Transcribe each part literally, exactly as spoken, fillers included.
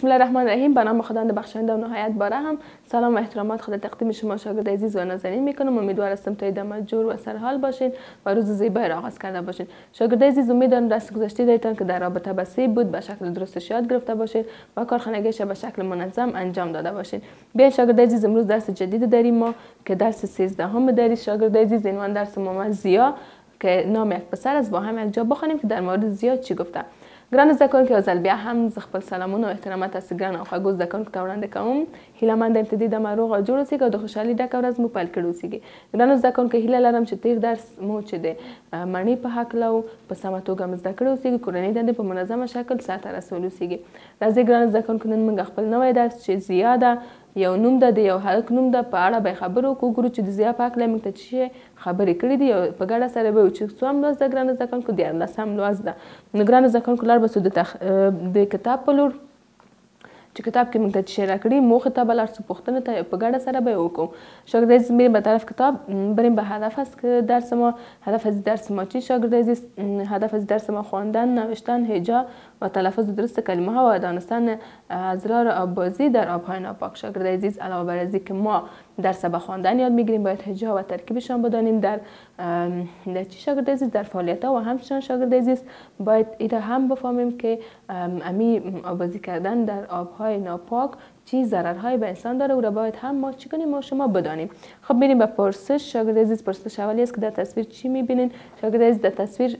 بسم الله الرحمن الرحیم. به نام خداوند بخشنده و نهایت بارحم. سلام و احترامات خود تقدیم شما شاگرد عزیز و نازنین میکنم. امیدوار هستم تا ایدامه جور و سرحال باشین و روز زیبایی را آغاز کرده باشین. شاگرد عزیز، امیدوارم درس گذشته دایتان که در رابطه با سی بود به شکل درستش یاد گرفته باشین و کارخانگیش به شکل منظم انجام داده باشین. بیاین شاگرد عزیز، امروز درس جدید داریم ما که درس سیزده هم داریم. شاگرد عزیز، عنوان درس ما زیا که نام یک پسر است. با هم یک جا بخونیم که در مورد زیا چی گفته. گران زکان که ازل بیا هم ز خپل سلامونه و احترامات است ګران او خوږو زکان که وړاندې کوم. هیله مند یم چې د روغ او جوړ اوسئ او د خوشحالۍ ډکه ورځ مو پیل کړې اوسئ. ګرانو زکان که هیله لرم چې تیر درس مو چې د مڼې په هکله او په سمه توګه مو زده کړی اوسئ. کورنۍ دندې په منظمه شکل سرته رسولي اوسئ. راځئ ګرانو زکان که نن موږ خپل نوی درس چې زیا ده، یو نوم ده، د یو هلک نوم ده، په اړه به خبرو وکړو. ګورو چې د زیا په هکله موږ ته څه خبرې کړي دي او په ګډه سره به چې څوم لوست ده ګرانو زده کوونکو، دیارلسم لوست ده. نو ګرانو زده کوونکو لاړ به سو د تخ... د کتاب په لور چې کتاب کې موږ ته چی راکړي موخه ته به لاړ سو، پوښتنه ته په ګډه سره به وکړو. شاگرد عزیز، میریم به طرف کتاب. بریم به هدف است که درس ما هدف از درس ما چی شاگرد عزیز؟ هدف از درس ما خواندن، نوشتن، هجا و تلفظ درست کلمه ها و دانستن اسرار آببازی در آبهای ناپاک. شاگرد عزیز، علاوه بر از که ما درس به خواندن یاد میگیریم، باید هجا و ترکیبشان بدانیم. در در چی شاگرد عزیز؟ در فعالیت ها و همچنان شاگرد عزیز باید ایره هم بفهمیم که امی آببازی کردن در آبهای ناپاک چی ضررهایی به انسان داره و را باید هم ما چی کنیم ما شما بدانیم. خب میریم به پرسش. شاگرد عزیز، پرسش اولی است که در تصویر چی میبینین؟ شاگرد عزیز، در تصویر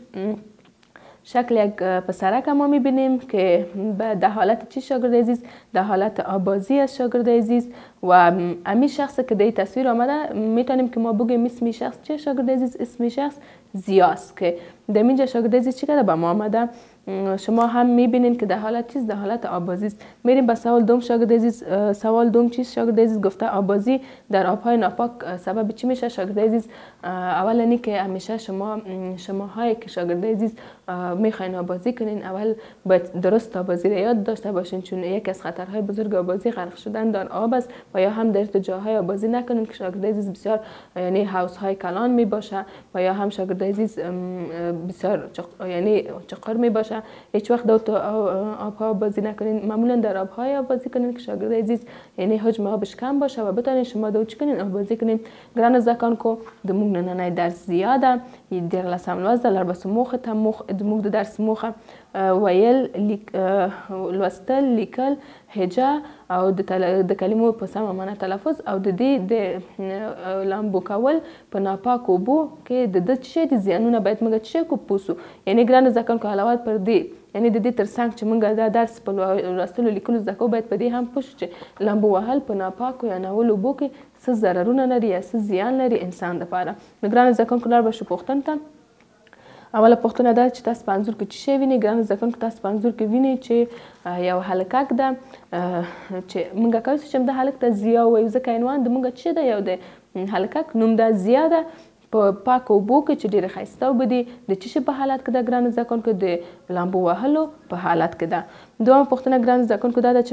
شکل یک پسرک ما میبینیم که در حالت چی شاگرد عزیز؟ در حالت آبازی است شاگرد عزیز. و امی شخص که در تصویر آمده میتونیم که ما بگیم اسم شخص چه شاگرد عزیز؟ اسم شخص زیاست که در اینجا شاگرد عزیز چی کرده؟ با ما آمده. شما هم میبینین که در حالت چیز؟ در حالت آبازی است. میریم به سوال دوم شاگرد عزیز. سوال دوم چیست شاگرد عزیز؟ گفته آبازی در آبهای ناپاک سبب چی میشه شاگرد عزیز؟ اول اینی که همیشه شما شماهایی که شاگرد عزیز میخواین آبازی کنین اول باید درست آبازی را یاد داشته باشین، چون یکی از خطرهای بزرگ آبازی غرق شدن در آب است. و یا هم در جاهای آبازی نکنین که شاگرد عزیز بسیار یعنی حوض های کلان می باشه و یا هم شاگرد عزیز بسیار چق... یعنی چقر می باشه. هیچ وقت دو آبها آبازی نکنین. معمولا در آبهای آبازی کنین که شاگرد عزیز یعنی حجم آبش کم باشه و بتونین شما دو چی کنین؟ آبازی کنین. ګرانو زکان کو د موږ نننی درس زیاده دیارلسم لوست ده. لر بسو موخه ته موخ د موږ د درس موخه ویل، لیک لوستل، لیکل، هجا او د کلمو په سمه معنی تلفظ او د دې د لامبو کول په ناپاکو اوبو کې د ده څه شی دي زیانونه باید موږ څه شی کو پوسو. یعنی ګرانو زکان کو علاوه پر دې یعنی د دې ترڅنګ چې موږ دا درس په لوستلو لیکلو زده کوو باید په دې هم پوه شو چې لامبو وهل په ناپاکو یا ناولو اوبو کې څه ضررونه لري یا څه زیان لري انسان دپاره. نو ګرانو زده کوونکو لاړ به شو پوښتنې ته. اوله پوښتنه دا چې تاسو په انځور کې څه شی وینئ؟ ګرانو زده کوونکو تاسو په انځور کې وینئ چې یو هلکک ده چې موږ کولی شو چې همده هلک ته زیا ووایو ځکه عنوان د موږ څه ده؟ یو د هلکک نوم ده زیا ده په پاکو اوبو کې چې ډېرې ښایسته اوبه دي. د څه شي په حالت کې ده ګرانو زده کوونکو؟ د لامبو وهلو په حالت کې ده. دویمه پوښتنه ګرانو زده کوونکو دا ده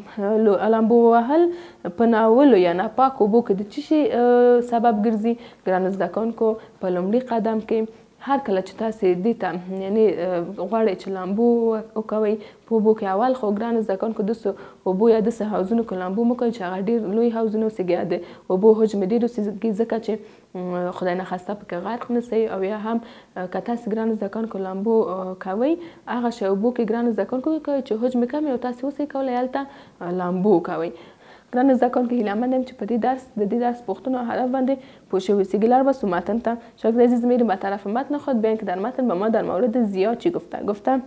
چې لامبو وهل په ناولو یا ناپاکو اوبو کې د څه شي سبب ګرځي؟ ګرانو زده کوونکو په لومړي قدم کې هر کله چې تاسې دې ته یعنې غواړئ چې لامبو وکوئ په اوبو کې اول خو ګرانو زده کوونکو داسې اوبو یا داسې حوضونو کې لامبو مه کوئ چې هغه ډېر لوی حوضونه اوسي یا د اوبو حجم ډېر اوسي ځکه چې خدای نخواسته پکې غرق نه سئ. او یا هم که تاسې ګرانو زده کوونکو لامبو کوئ هغه شی اوبو کې ګرانو زده کوونکو کوئ چې حجم کم وي او تاسې اوسئ کولی هلته لامبو کوئ. ګرانو زده کوونکو هیله مند یم چې په دې درس د دې درس پوښتنو او هدف باندې پوه شوي اوسئ. لاړ به سو متن ته. شاگرد عزیز، میریم به طرف متن خود. بیاین که در متن به ما در مورد زیا چی گفته. گفته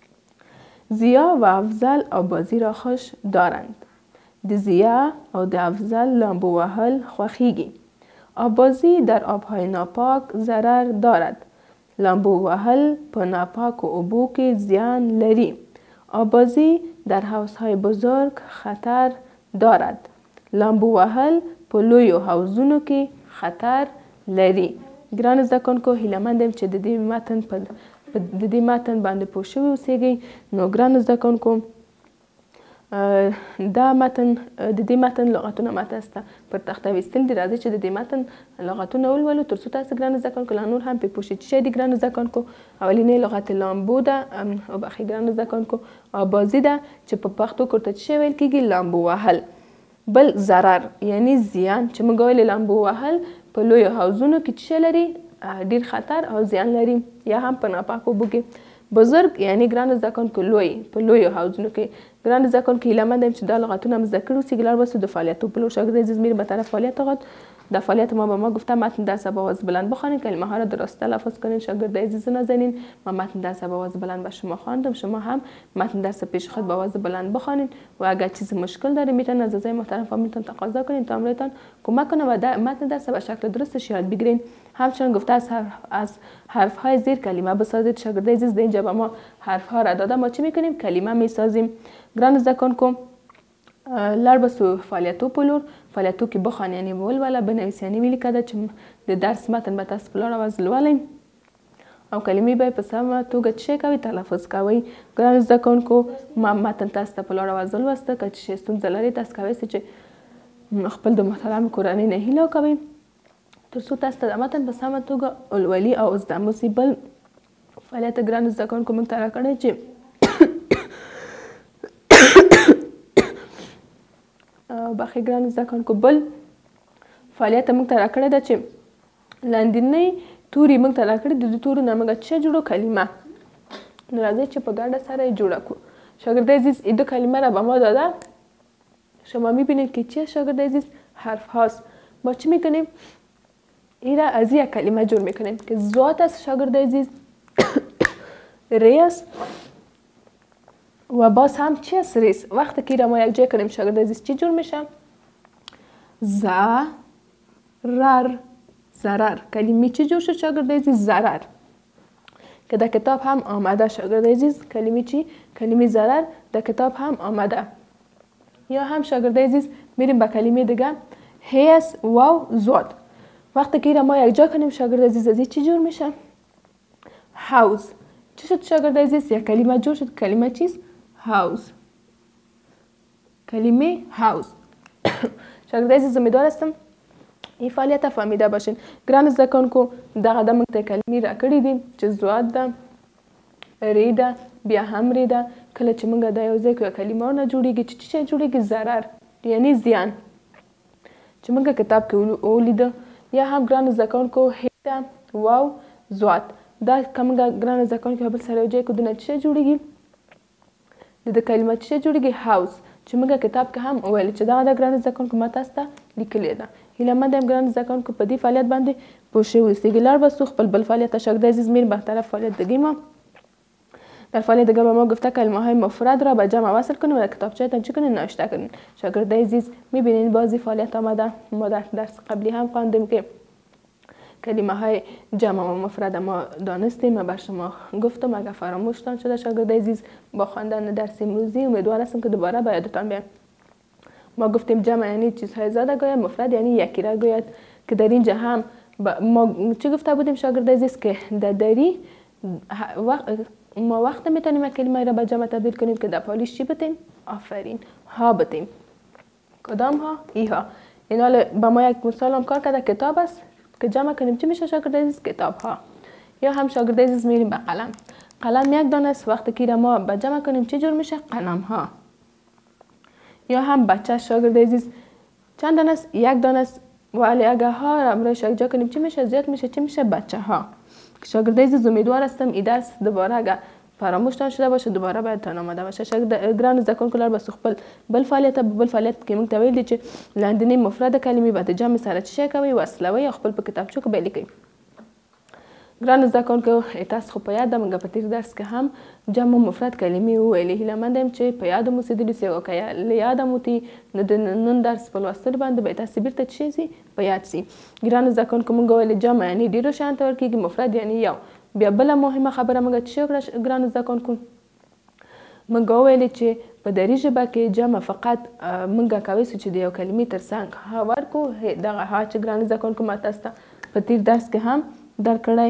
زیا و افضل آبازی را خوش دارند. د زیا او د افضل لامبو وهل خوښیږي. آبازی در آبهای ناپاک ضرر دارد. لامبو وهل په ناپاکو اوبو کې زیان لري. آبازی در حوضهای بزرگ خطر دارد. لامبو وهل په لویو حوضونو کې خطر لري. ګرانو زده کوونکو هیله مند یم چې د دې متن په د دې متن باندې پوه شوي اوسیږئ. نو ګرانو زده کوونکو دا متن د دې متن لغتونه ما تاسو ته پر تخته ویستل دي. راځئ چې د دې متن لغتونه ولولو تر څو تاسو ګرانو زده کوونکو لا نور هم پرې پوه شئ. چې شی دي ګرانو زده کوونکو؟ اولنی لغت لامبو ده، وبخښئ ګرانو زده کوونکو، آبازي ده چې په پښتو کې ورته څه شی ویل کېږي؟ لامبو وهل. بل ضرر یعنی زیان، چې موږ ویلې لامبو وهل په لویو حوضونو کې څه شی لري؟ ډېر خطر او زیان لري، یا هم په ناپاکو اوبو کې. بزرگ یعنی ګرانو زده کوونکو لوی، په لویو حوضونو کې. ګرانو زده کوونکو هیله‌مند یم چې دا لغتونه هم زده کړي اوسید. لار بسو دو فعالیت و پلو شاگرد عزیز میریم به طرف فعالیت آغاز. در فعالیت ما به ما گفته متن درس با آواز بلند بخوانید، کلمه ها را درست تلفظ کنید. شاگرد عزیز نازنین، ما متن درس با آواز بلند به شما خواندم، شما هم متن درس پیش خود با آواز بلند بخوانید و اگر چیزی مشکل داره میتونید از اعضای محترم فامیلتان تقاضا کنید تا امرتان کمک کنه و متن درس به شکل درستش یاد بگیرید. همچنین گفته از حرف از حرف های زیر کلمه بسازید. شاگرد عزیز اینجا به ما حرف ها را داده، ما چی میکنیم؟ کلمه میسازیم. ګرانو زده کوونکو لار بسو فعالیتو په لور، فعالیتو کې بخوان یعنی ولوله، بنویس یعنی ولیکه ده چې د درس متن به تاسو په لوړ اواز لولئ او کلمې به یې په سمه توګه څه شی کوئ؟ تلفظ کوئ. ګرانو زده کوونکو ما متن تاسو ته په لوړ اواز ولوسته. که څه ستونزه لرئ تاسو کولی شئ چې خپل د محترم کورنۍ نه هیله کوئ تر څو تاسو ته د متن په سمه توګه ولولي او زده مو سي. بل فعالیت ګرانو زده کوونکو موږ ته راکړی چې بخښئ ګرانو زده کوونکو بل فعالیت موږ ته راکړی ده چې لاندینۍ توري موږ ته راکړي د دې تورو نه موږ څه جوړو؟ کلمه. نو راځئ چې په ګډه سره یې جوړه کړو. شاگرد عزیز این دو کلمه را به ما داده. شما میبینید که چیه شاگرد عزیز؟ حرف هاست. ما چی میکنیم؟ این را از یک کلمه جور میکنیم که ذات است شاگرد عزیز، ری است و باز هم چی است؟ ریس. وقتی که را ما یک جای کنیم شاگرد عزیز چی جور میشه؟ ضرر. ضرر. کلمه چی جور شد شاگرد عزیز؟ ضرر. که در کتاب هم آمده شاگرد عزیز. کلمه چی؟ کلمه ضرر در کتاب هم آمده. یا هم شاگرد عزیز میریم به کلمه دیگه، هیس واو زاد. وقتی که را ما یک جا کنیم شاگرد عزیز از چی جور میشه؟ هاوس. چی شد شاگرد عزیز؟ یک کلمه جور شد. کلمه چیست؟ هاوس. کلمه هاوس. شاگرد عزیز امیدوار هستم این فعالیت فهمیده باشین. ګرانو زده کوونکو دغه د موږ ته کلمې راکړي دي چې زواد ده، ری ده، بیا هم ری ده. کله چې موږ دا یو ځای کړو کلمه ورنه جوړېږي چې څه جوړېږي؟ ضرر یعنی زیان، چې موږ کتاب کې ولیده. یا هم ګرانو زده کوونکو هی ده، واو زواد. دا که موږ ګرانو زده کوونکو بل سره یو ځای کړو د نه څه جوړېږي؟ د د کلمه څه جوړېږي؟ هاوس. چې موږ کتاب کې هم وویل چې دغه د ګرانو زده کوونکو ما تاسو ته لیکلې ده. هیله‌مند یم ګرانو زده کوونکو په دې فعالیت باندې پوه شوي اوسئ. لار بسو خپل بل فعالیت شاگرد عزیز میریم به طرف فعالیت دیگه ما. در فعالیت دیگه به ما گفته کلمه های مفرد را به جمع وصل کنید و در کتابچه‌تان چی کنید؟ نوشته کنید. شاگرد عزیز میبینید بازی فعالیت آمده. ما در درس قبلی هم خواندیم که کلمه های جمع و مفرد ما دانستیم و بر شما گفتم. اگر فراموشتان شده شاگرد عزیز با خواندن درس امروزی امیدوار هستم که دوباره به یادتان بیاید. ما گفتیم جمع یعنی چیزهای زیاده گوید، مفرد یعنی یکی را گوید که در اینجا هم ما چی گفته بودیم شاگرد عزیز که در دری وقت ما وقت میتونیم کلمه را به جمع تبدیل کنیم که در پالیش چی بتیم؟ آفرین ها بتیم. کدام ها؟ ای ها. این حال با ما یک مثال هم کار کرده کتاب است که جمع کنیم چی میشه شاگرد عزیز؟ کتاب ها. یا هم شاگرد عزیز میریم به قلم. قلم یک دانه است، وقتی که ما به جمع کنیم چی جور میشه؟ قلم ها. یا هم بچه شاگرد عزیز چند دانه است؟ یک دانه است، ولی اگر ها را امروز یک جا کنیم چی میشه؟ زیاد میشه. چی میشه؟ بچه ها. شاگرد عزیز امیدوار هستم این درس دوباره اگر فراموشتان شده باشه دوباره باید آماده باشه. شاگرد ګرانو زده کوونکو لار بسو خپل بل فعالیت بل فعالیت کې موږ ته ویل دي چې لاندینۍ مفرده کلمې به د جمع سره څه شی کوئ؟ وصلوئ یا خپل په کتابچو کې به یې لیکئ. ګرانو زده کوونکو تاسو خو په یاد ده موږ په تیر درس کې هم جمع مفرد کلمې وویلې. هیله‌مند یم چې په یاد مو سیدلي سي او که له یاده مو تي نو د نن درس په لوستلو باندې به تاسو بیرته څه سي په یاد سي. ګرانو زده کوونکو موږ ویلې جمع یعنی ډېرو شیانو ته ورکېږي، مفرد یعنی یو. بیا بله مهمه خبره موږ څه وکړه ګرانو زده کوونکو؟ موږ وویلې چې په دري ژبه کې جمع فقط موږ کولی سو چې د یو کلمې تر څنګ ها ورکړو. دغه ها چې ګرانو زده کوونکو ما تاسو ته په تیر درس کې هم درکړی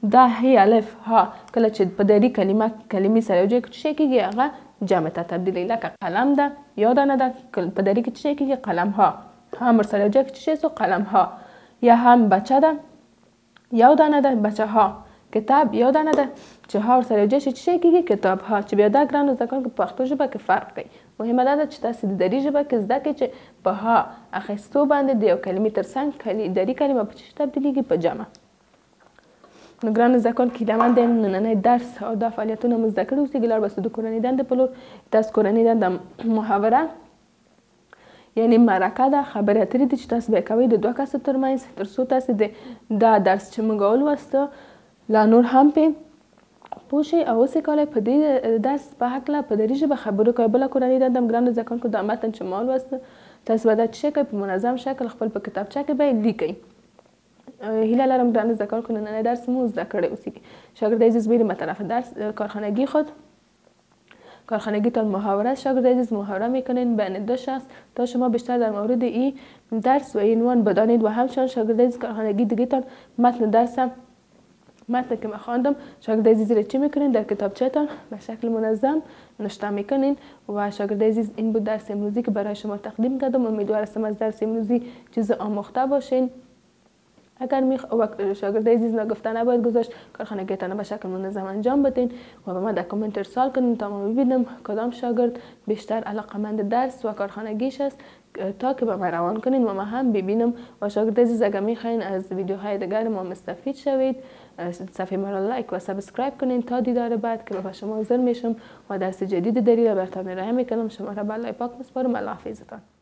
دا هی الف ها کله چې په دری کلمه کلمې سره یو ځای کې څه کېږي هغه جمع ته تبدیلوي. لکه قلم ده یا دانه ده په دری کې څه کېږي قلم ها. هم ورسره یو ځای کې څه شو قلم ها. یا هم بچه ده یو دانه ده بچه ها. کتاب یو دانه ده چې ها ورسره یو ځای شي څه کېږي کتاب ها. چې بیا دا ګرانو زده کوونکو په پښتو ژبه کې فرق کوي. مهمه دا ده چې تاسې د دري ژبه کې زده کړئ چې په ها اخیستو باندې د یو کلمې تر څنګ دري کلمه په څه تبدیلیږي په جمع. نو ګرانو زده کوونکو هیله یم نننی درس او دا فعالیتونه مو زده کړي اوسېږي. لاړ باسو د کورنۍ دندې په لور. تاسو کورنۍ دنده محاوره یعنې مرکه ده خبرې اترې دي چې تاسو به یې کوئ د دوه کسو ترمنځ تر څو تاسې د دا درس چې موږ ولوسته لا نور هم پې پوه شئ او اوسې کولی په دې درس په هکله په دري ژبه خبرې کوئ. بله کورنۍ دنده هم ګرانو زده کوونکو دا متن چې ما ولوسته تاسو به دا څه کوئ په منظم شکل خپل په کتابچه کې به یې لیکئ. هیله لرم ګرانو زده کوونکو نننی درس مو زده کړی اوسیږي. شاگرد عزیز میریم به طرف درس کارخانگی خود. کارخانگیتان محاوره. شاگرد عزیز محاوره میکنین بین دو شخص تا شما بیشتر در مورد این درس و عنوان بدانید و همچنان شاگرد عزیز کارخانگی دیگه‌تان متن درس متن که من خواندم شاگرد عزیز را چی میکنین در کتابچه‌تان به شکل منظم نوشته میکنین. و شاگرد عزیز این بود درس امروزی که برای شما تقدیم کردم. امیدوارم از درس امروزی چیز آموخته باشین. اگر می شاگرد عزیز نگفته نباید گذاشت کارخانگیتان به شکل منظم انجام بدین و به من در کامنت ارسال کنین تا ما ببینم کدام شاگرد بیشتر علاقمند درس و کارخانگیش است تا که به من روان کنین و من هم ببینم. و شاگرد عزیز اگر میخواین از ویدیوهای دیگر ما مستفید شوید صفحه ما را لایک و سابسکرایب کنین تا دیدار بعد که به شما حاضر میشم و درس جدید دری را براتون ارائه میکنم. شما را به الله پاک میسپارم. الله حافظتان.